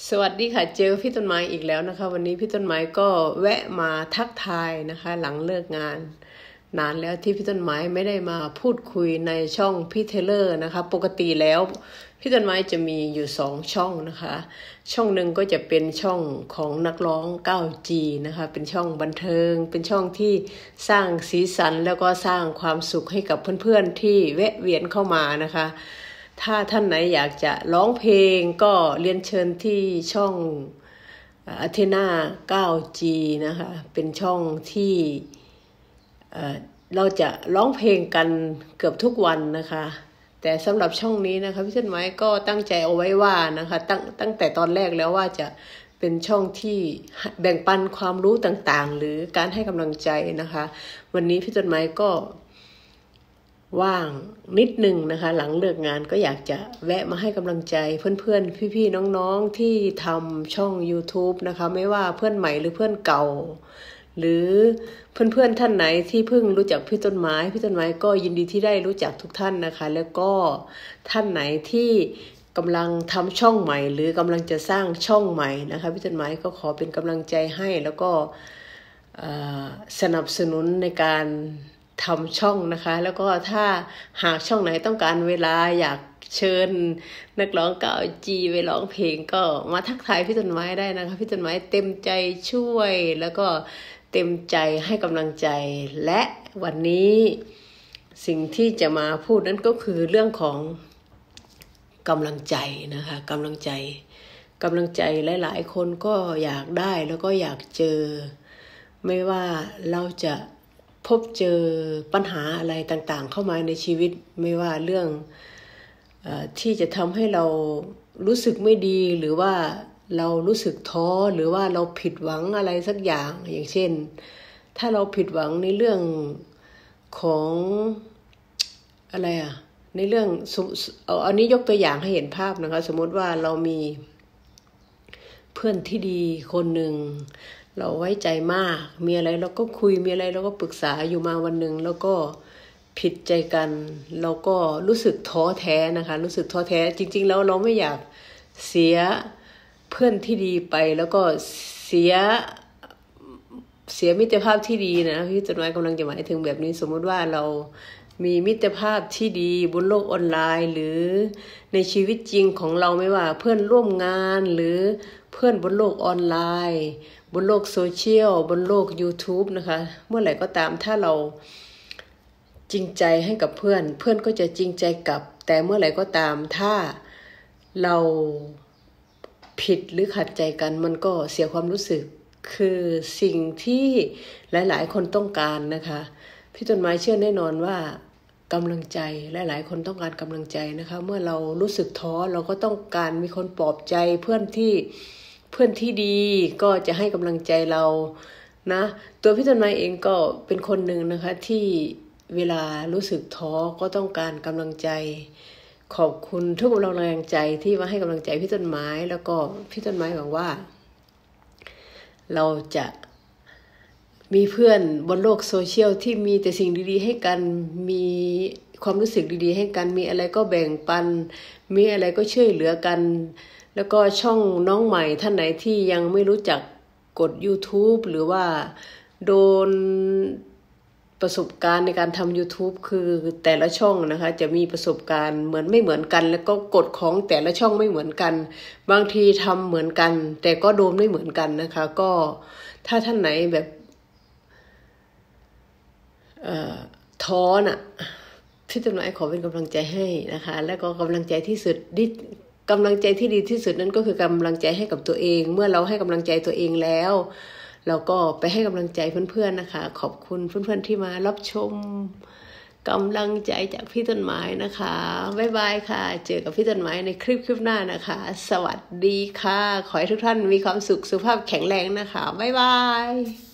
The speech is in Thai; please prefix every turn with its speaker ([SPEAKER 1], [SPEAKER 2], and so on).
[SPEAKER 1] สวัสดีค่ะเจอพี่ต้นไม้อีกแล้วนะคะวันนี้พี่ต้นไม้ก็แวะมาทักทายนะคะหลังเลิกงานนานแล้วที่พี่ต้นไม้ไม่ได้มาพูดคุยในช่องพี่เทเลอร์นะคะปกติแล้วพี่ต้นไม้จะมีอยู่2ช่องนะคะช่องหนึ่งก็จะเป็นช่องของนักร้อง 9G นะคะเป็นช่องบันเทิงเป็นช่องที่สร้างสีสันแล้วก็สร้างความสุขให้กับเพื่อนๆที่แวะเวียนเข้ามานะคะถ้าท่านไหนอยากจะร้องเพลงก็เรียนเชิญที่ช่องอาเทนา 9G นะคะเป็นช่องที่เราจะร้องเพลงกันเกือบทุกวันนะคะแต่สำหรับช่องนี้นะคะพี่ต้นไม้ก็ตั้งใจเอาไว้ว่านะคะตั้งแต่ตอนแรกแล้วว่าจะเป็นช่องที่แบ่งปันความรู้ต่างๆหรือการให้กำลังใจนะคะวันนี้พี่ต้นไม้ก็ว่างนิดนึงนะคะหลังเลิกงานก็อยากจะแวะมาให้กำลังใจเพื่อนๆพี่ๆน้องๆที่ทำช่อง YouTube นะคะไม่ว่าเพื่อนใหม่หรือเพื่อนเก่าหรือเพื่อนๆท่านไหนที่เพิ่งรู้จักพี่ต้นไม้ก็ยินดีที่ได้รู้จักทุกท่านนะคะแล้วก็ท่านไหนที่กำลังทำช่องใหม่หรือกำลังจะสร้างช่องใหม่นะคะพี่ต้นไม้ก็ขอเป็นกำลังใจให้แล้วก็สนับสนุนในการทำช่องนะคะแล้วก็ถ้าหากช่องไหนต้องการเวลาอยากเชิญนักร้อง 9G ไปร้องเพลงก็มาทักทายพี่ต้นไม้ได้นะคะพี่ต้นไม้เต็มใจช่วยแล้วก็เต็มใจให้กำลังใจและวันนี้สิ่งที่จะมาพูดนั้นก็คือเรื่องของกำลังใจนะคะกำลังใจหลายๆคนก็อยากได้แล้วก็อยากเจอไม่ว่าเราจะพบเจอปัญหาอะไรต่างๆเข้ามาในชีวิตไม่ว่าเรื่องที่จะทำให้เรารู้สึกไม่ดีหรือว่าเรารู้สึกท้อหรือว่าเราผิดหวังอะไรสักอย่างอย่างเช่นถ้าเราผิดหวังในเรื่องของอะไรในเรื่องอันนี้ยกตัวอย่างให้เห็นภาพนะคะสมมติว่าเรามีเพื่อนที่ดีคนหนึ่งเราไว้ใจมากมีอะไรเราก็คุยมีอะไรเราก็ปรึกษาอยู่มาวันหนึ่งแล้วก็ผิดใจกันเราก็รู้สึกท้อแท้นะคะรู้สึกท้อแท้จริงๆแล้วเราไม่อยากเสียเพื่อนที่ดีไปแล้วก็เสียมิตรภาพที่ดีนะพี่ต้นไม้กำลังจะหมายถึงแบบนี้สมมติว่าเรามีมิตรภาพที่ดีบนโลกออนไลน์หรือในชีวิตจริงของเราไม่ว่าเพื่อนร่วมงานหรือเพื่อนบนโลกออนไลน์บนโลกโซเชียลบนโลก YouTube นะคะเมื่อไหร่ก็ตามถ้าเราจริงใจให้กับเพื่อนก็จะจริงใจกลับแต่เมื่อไหร่ก็ตามถ้าเราผิดหรือขัดใจกันมันก็เสียความรู้สึกคือสิ่งที่หลายๆคนต้องการนะคะพี่ต้นไม้เชื่อแน่นอนว่ากำลังใจหลายๆคนต้องการกำลังใจนะคะเมื่อเรารู้สึกท้อเราก็ต้องการมีคนปลอบใจเพื่อนที่ดีก็จะให้กำลังใจเรานะตัวพี่ต้นไม้เองก็เป็นคนหนึ่งนะคะที่เวลารู้สึกท้อก็ต้องการกำลังใจขอบคุณทุกกำลังใจที่มาให้กำลังใจพี่ต้นไม้แล้วก็พี่ต้นไม้หวังว่าเราจะมีเพื่อนบนโลกโซเชียลที่มีแต่สิ่งดีๆให้กันมีความรู้สึกดีๆให้กันมีอะไรก็แบ่งปันมีอะไรก็ช่วยเหลือกันแล้วก็ช่องน้องใหม่ท่านไหนที่ยังไม่รู้จักกด YouTube หรือว่าโดนประสบการณ์ในการทำ YouTube คือแต่ละช่องนะคะจะมีประสบการณ์ไม่เหมือนกันแล้วก็กฎของแต่ละช่องไม่เหมือนกันบางทีทำเหมือนกันแต่ก็โดนไม่เหมือนกันนะคะก็ถ้าท่านไหนแบบท้อน่ะพี่ต้นไม้ขอเป็นกำลังใจให้นะคะแล้วก็กำลังใจที่สุดกำลังใจที่ดีที่สุดนั่นก็คือกำลังใจให้กับตัวเองเมื่อเราให้กำลังใจตัวเองแล้วเราก็ไปให้กำลังใจเพื่อนๆนะคะขอบคุณเพื่อนๆที่มารับชมกำลังใจจากพี่ต้นไม้นะคะบ๊ายบายค่ะเจอกับพี่ต้นไม้ในคลิปหน้านะคะสวัสดีค่ะขอให้ทุกท่านมีความสุขสุขภาพแข็งแรงนะคะบ๊ายบาย